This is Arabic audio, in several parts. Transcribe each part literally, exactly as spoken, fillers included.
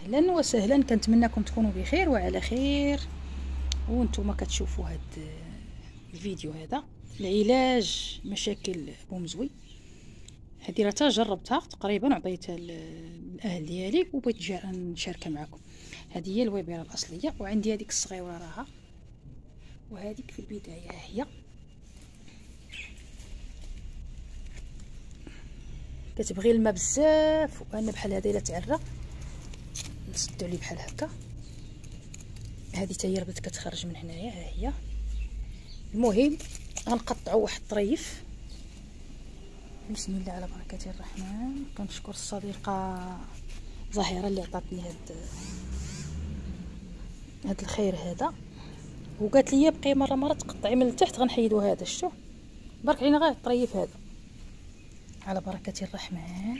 اهلا وسهلا، كنتمنىكم تكونوا بخير وعلى خير. وانتم كتشوفوا هذا الفيديو هذا العلاج مشاكل بومزوي. هذه راه جربتها تقريبا وعطيتها للاهل ديالي وبغيت نشاركها معكم. هذه هي الويبيره الاصليه، وعندي هذيك الصغيره راها، وهذيك في البدايه هي كتبغي الماء بزاف، وانا بحال هذا الا تعرى نسدو عليه بحال هكا. هذه حتى هي بدات كتخرج من هنايا، ها هي. المهم غنقطعوا واحد الطريف. بسم الله على بركه الرحمن. كنشكر الصديقه زهيره اللي عطاتني هاد هاد الخير هذا، وقالت لي بقي مره مره تقطعي من التحت. غنحيدو هذا، شتو برك علينا غير الطريف هذا على بركه الرحمن.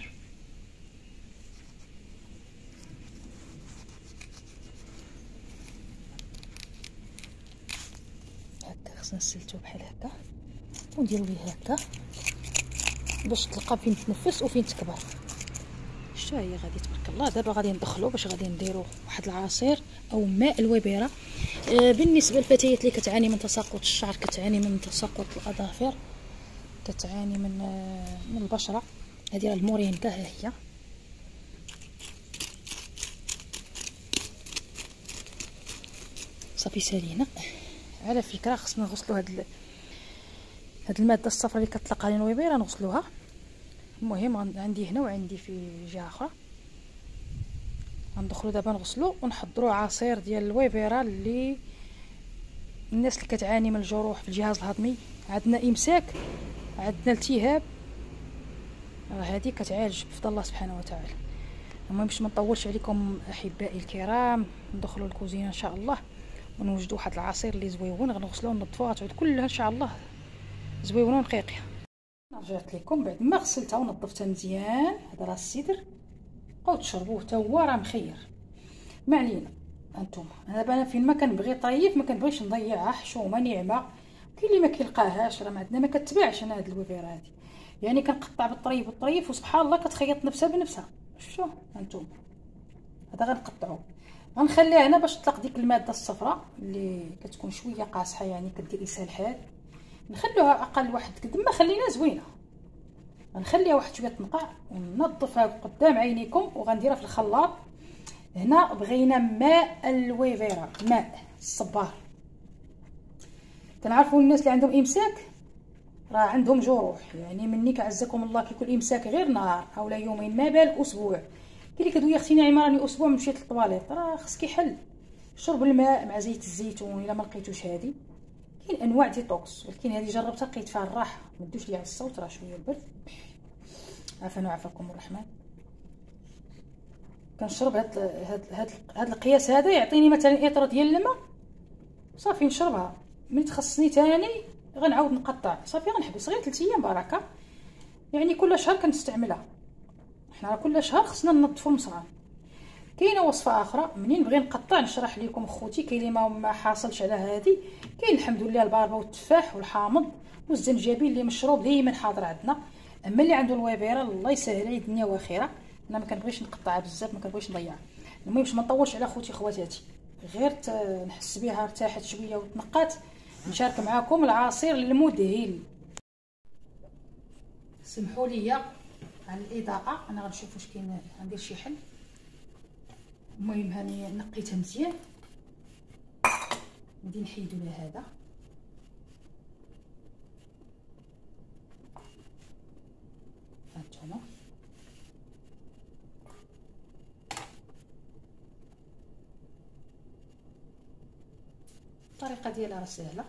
هكا خصنا نسلتو بحال هكا ونديرو ليه هكا باش تلقى فين تنفس وفين تكبر. شتو هي غادي تبارك الله. دابا غادي ندخلو باش غادي نديرو واحد العصير او ماء الويبيره. آه بالنسبه للفتيات اللي كتعاني من تساقط الشعر، كتعاني من تساقط الاظافر، كتعاني من آه من البشره، هذه راه المورينكا ها هي. صافي سالينا. على فكره خصنا نغسلوا هاد هاد الماده الصفراء اللي كتطلق علينا الويبيره، نغسلوها. المهم عندي هنا وعندي في جهه اخرى. غندخلوا دابا نغسلوا ونحضروا عصير ديال الويبيره اللي الناس اللي كتعاني من الجروح في الجهاز الهضمي، عندنا امساك، عندنا التهاب، راه هذه كتعالج بفضل الله سبحانه وتعالى. المهم باش ما نطولش عليكم احبائي الكرام، ندخلوا الكوزينه ان شاء الله ونوجدوا واحد العصير اللي زويون. غنغسلوه وننظفوه، غتعود كلها ان شاء الله زويونه ونقيقيه. رجعت لكم بعد ما غسلتها ونظفتها مزيان. هذا راه السدر، بقاو تشربوه حتى هو راه مخير. ما علينا انتم. دابا انا فين ما كنبغي طريف ما كنبغيش نضيعها، حشومه ناعمه. كاين اللي ما كيلقاهاش، راه ما عندنا ما كتباعش انا هاد الويبيره هادي، يعني كنقطع بالطريف بالطريف وسبحان الله كتخيط نفسها بنفسها. شفتوا انتم؟ هذا غنقطعوه، غنخليها هنا باش تطلق ديك الماده الصفراء اللي كتكون شويه قاصحه، يعني كدير اسهال حاد. نخلوها اقل واحد قد ما خلينا زوينه. غنخليها واحد شويه تنقع وننظفها قدام عينيكم، وغنديرها في الخلاط. هنا بغينا ماء الويبيره، ماء الصبار. كنعرفوا الناس اللي عندهم امساك راه عندهم جروح، يعني مني كعزكم الله كيكون امساك غير نهار اولا يومين ما بالك اسبوع. كاين اللي كتقول يا اختي ناعمه راني اسبوع مشيت للطواليط، راه خصك يحل. شرب الماء مع زيت الزيتون الا ما لقيتوش. هذه كاين انواع ديتوكس، ولكن هذه جربتها لقيت فيها الراحه. ما ندوش ليها على الصوت، راه شويه البرد. عافانا وعافاكم الرحمن. كنشرب هاد هاد هاد, هاد القياس هذا يعطيني مثلا اطر ديال الماء صافي نشربها. ملي تخصني تاني غنعاود نقطع، صافي غنحبس غير ثلاث ايام بركه. يعني كل شهر كنستعملها. حنا كل شهر خصنا ننظفوا المصران. كاينه وصفه اخرى منين نبغي نقطع نشرح لكم اخوتي. كاين اللي ما حاصلش على هذه، كاين الحمد لله الباربه والتفاح والحامض والزنجبيل اللي مشروب ديما حاضر عندنا. اما اللي عنده الويبيره الله يسهل عليه الدنيا واخره. انا ما كنبغيش نقطعها بزاف، ما كنبغيش نضيعها. المهم باش ما نطولش على خوتي خواتاتي، غير نحس بها ارتاحت شويه وتنقات، نشارك معكم العصير المذهل. سمحوا لي على الاضاءه، انا غنشوف واش كاين، غندير شي حل. المهم هاني نقيتها مزيان، غادي نحيدو لها هذا. هانتوما الطريقه ديالها راه سهله.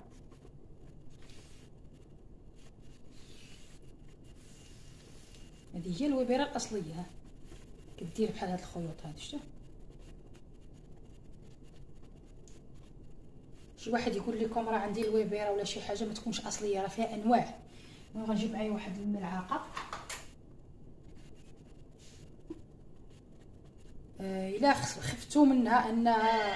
هذه هي الويبيره الاصليه، كدير بحال هاد الخيوط هادي. شتو شي واحد يقول لكم راه عندي الويبيره ولا شي حاجه ما تكونش اصليه، راه فيها انواع. غنجيب معايا واحد الملعقه. آه الا خفتوا منها انها،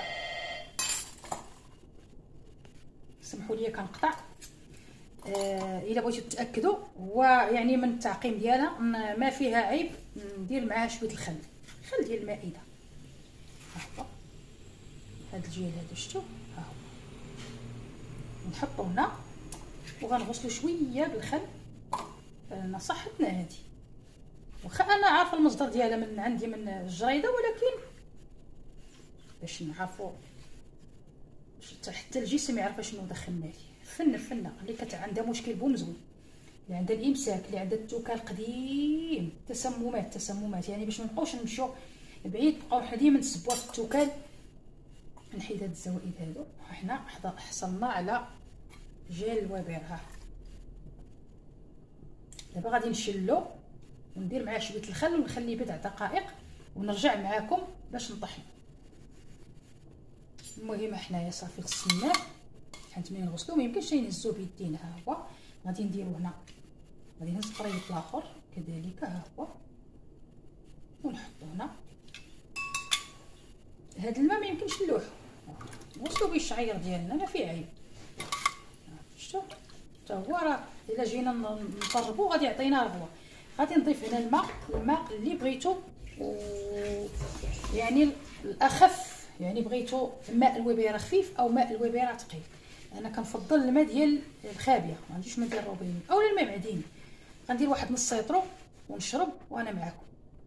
سمحوا لي كنقطع. آه الا بغيتوا تتاكدوا هو يعني من التعقيم ديالها ما فيها عيب، ندير معاها شويه الخل، خل ديال المائده. ها هو هاد الجهه هادو شفتو ها هو نحطو هنا وغنغسلو شويه بالخل. نصحتنا هادي واخا انا عارفه المصدر ديالها من عندي من الجريده، ولكن باش نعرفو حتى الجسم يعرف شنو دخلنا ليه. فن فنه اللي كت عندها مشكل بومزوي، اللي عندها الامساك، اللي عندها التوكال القديم، تسممات تسممات يعني باش ما نبقاوش نمشيو بعيد بقاو حنا ديما نسبوها في التوكال. نحيد هاد الزوائد هادو. حنا حصلنا على جيل الوبير. ها دابا غادي نشلو وندير معاه شويه الخل ونخليه بضع دقائق ونرجع معاكم باش نطحن. المهم حنايا صافي غسلناه، حيت ملي نغسلو ما يمكنش نهزو بيدينا. ها هو غادي نديرو هنا، غادي نهز الطريق الاخر كذلك. ها هو ونحطو هنا. هاد الماء ما يمكنش نلوحو، نغسلو به الشعير ديالنا ما فيه عيب. شفتوا حتى هو راه الا جينا نطربو غادي يعطينا رغوه. غادي نضيف هنا الماء الماء اللي بغيتو، و يعني الاخف، يعني بغيتو ماء الوبيره خفيف او ماء الوبيره ثقيل. انا كنفضل الماء ديال الخابيه، ما عنديش ماء ديال الروبيني اولا الماء معدني. غندير واحد نص سيطرو ونشرب وانا معاكم.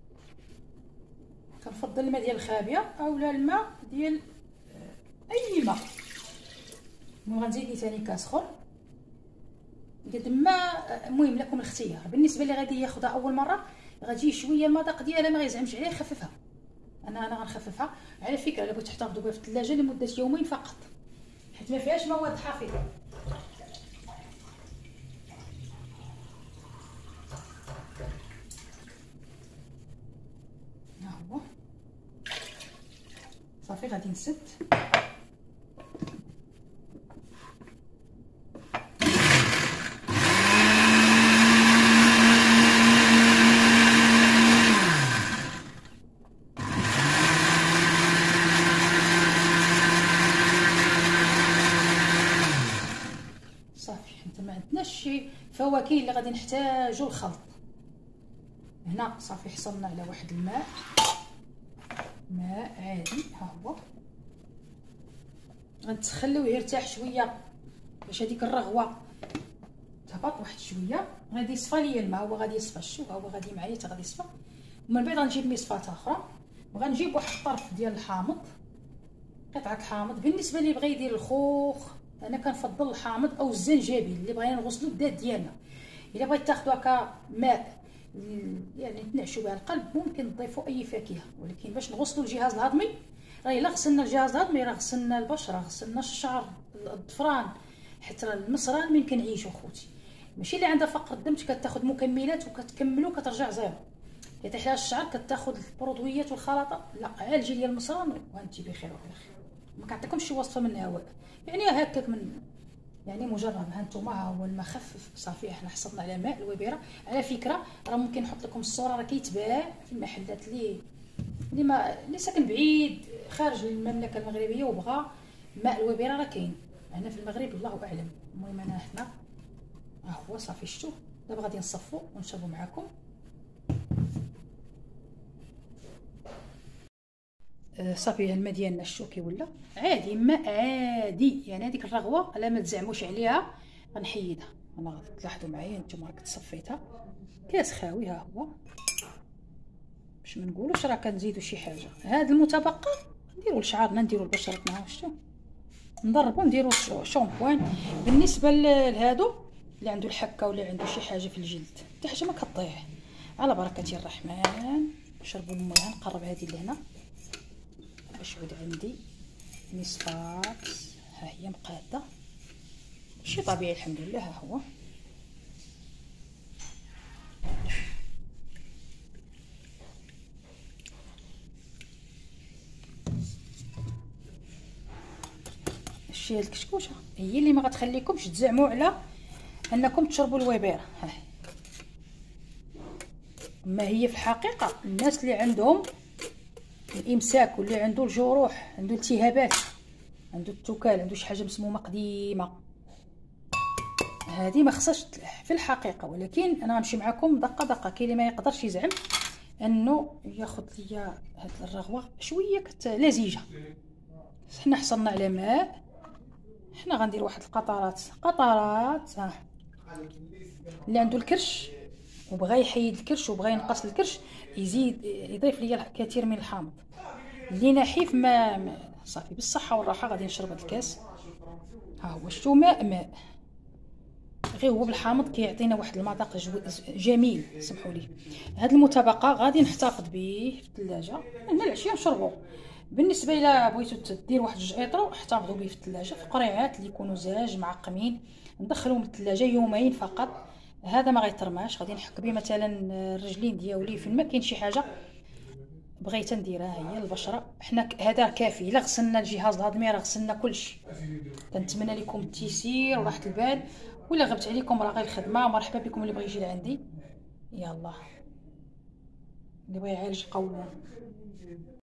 كنفضل الماء ديال الخابيه اولا الماء ديال اي ماء. وغنزيد لي ثاني كاس اخر قد ما. المهم لكم الاختيار. بالنسبه اللي غادي ياخذها اول مره غتجي شويه المذاق ديالها ما غيزعمش عليه، خففها. انا انا غنخففها. على فكره الا بغيت تحتفظوا بها في الثلاجه لمده يومين فقط، حيت ما فيهاش مواد حافظه. ها هو صافي غادي نسد. شي فواكه اللي غادي نحتاجو الخلط. هنا صافي حصلنا على واحد الماء، ماء عادي. ها هو غنتخليوه يرتاح شويه باش هذيك الرغوه تهبط واحد شويه. غادي يصفى ليا الماء، هو غادي يصفى. شوف هو غادي معايا حتى غادي يصفى. ومن بعد غنجيب مصفات اخرى وغنجيب واحد الطرف ديال الحامض، قطعه الحامض. بالنسبه لي بغى يدير الخوخ انا كنفضل الحامض او الزنجبيل اللي بغينا نغسلو الدات ديالنا. الا بغيت تاخذوا هكا ماء يعني تنعشوا به القلب ممكن تضيفوا اي فاكهه، ولكن باش نغسلوا الجهاز الهضمي راه الا غسلنا الجهاز الهضمي راه غسلنا البشره، غسلنا الشعر، الظفران، حتى المصران من كنعيشوا خوتي. ماشي اللي عندها فقر الدم كتاخذ مكملات وكتكملوا كترجع زيرو. اذا تحتاج الشعر كتاخذ البرودويات والخلطه. لا عالجي لي المصران وانت بخير وعلى خير. ما كنعطيكمش شي وصفه من الهواء يعني هكاك من يعني مجرد. ها نتوما ها هو الماء خفف صافي. حنا حصلنا على ماء الوبيره. على فكره راه ممكن نحط لكم الصوره، راه كيتباع في المحلات اللي اللي ما اللي ساكن بعيد خارج المملكه المغربيه وبغى ماء الوبيره راه كاين هنا في المغرب الله اعلم. المهم انا حنا ها هو صافي. شفتوا دابا غادي نصفوا ونشربوا معكم. صافي الماء ديالنا شتو كيولى عادي، ماء عادي يعني. هذيك الرغوه الا ما تزعموش عليها غنحيدها. انا غادي تلاحظوا معايا نتوما راك تصفيتها كاس خاوي. ها هو باش ما نقولوش راه كنزيدوا شي حاجه. هذا المتبقى نديروا لشعرنا، نديروا لبشرتنا. شتو نضربوا نديروا شامبوان. بالنسبه لهادو اللي عنده الحكه ولا عنده شي حاجه في الجلد حتى حاجه ما كطيح، على بركه الرحمن. شربوا الماء. نقرب هذه لهنا باش يعود عندي مصفات. ها هي مقاده شي طبيعي الحمد لله. ها هو شتي هاد الكشكوشه هي اللي ما غتخليكمش تزعموا على انكم تشربوا الوبيره. ها ما هي في الحقيقه الناس اللي عندهم الامساك واللي عنده الجروح، عنده التهابات، عنده التكال، عنده شي حاجه مسمومه قديمه، هذه ما خصهاش تلح في الحقيقه. ولكن انا غنمشي معكم دقه دقه. كاين اللي ما يقدرش يزعم انه ياخذ ليا هاد الرغوه شويه كت لزيجه. حنا حصلنا على ماء، حنا غندير واحد القطرات قطرات ها. اللي عنده الكرش وبغى يحيد الكرش وبغى ينقص الكرش يزيد يضيف ليا الكثير من الحامض. اللي نحيف ما, ما صافي بالصحه والراحه غادي نشرب هاد الكاس. ها هو شتو ماء ماء غير هو بالحامض كيعطينا واحد المذاق جميل. سمحوا لي هاد المتبقى غادي نحتفظ به في الثلاجه من العشيه نشربو. بالنسبه الى بغيتو دير واحد جوج ايطرو احتفظوا به في الثلاجه في قريعات اللي يكونوا زاج معقمين، ندخلوهم الثلاجه يومين فقط. هذا ما غيترماش، غادي نحك به مثلا الرجلين ديالي فين ما كاين شي حاجه بغيت نديرها هي البشره. حنا هذا كافي، الا غسلنا الجهاز الهضمي راه غسلنا كلشي. كنتمنى لكم التيسير وراحه البال، ولا غبت عليكم راه غير الخدمه. مرحبا بكم اللي بغى يجي لعندي، يلا اللي بغى يعالج قولون.